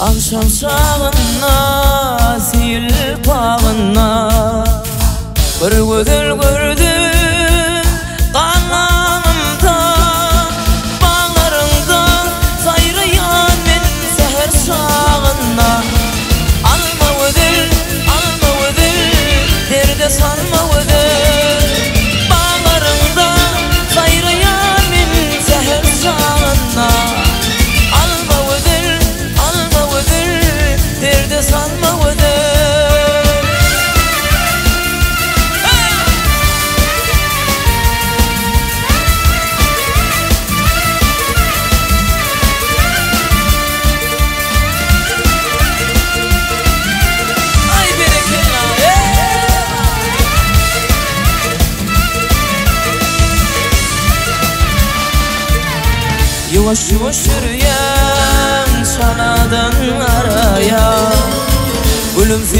Akşam çağına, sil bağına bir güzel gördüm kananımda. Bağlarından sayrayan men seher çağına. Alma ödül, derde sarma ödül. Bağlarından sayrayan men seher çağına. Alma ödül, derde sarma ödül. Yavaş yavaş yürüyen çanadan araya, gülüm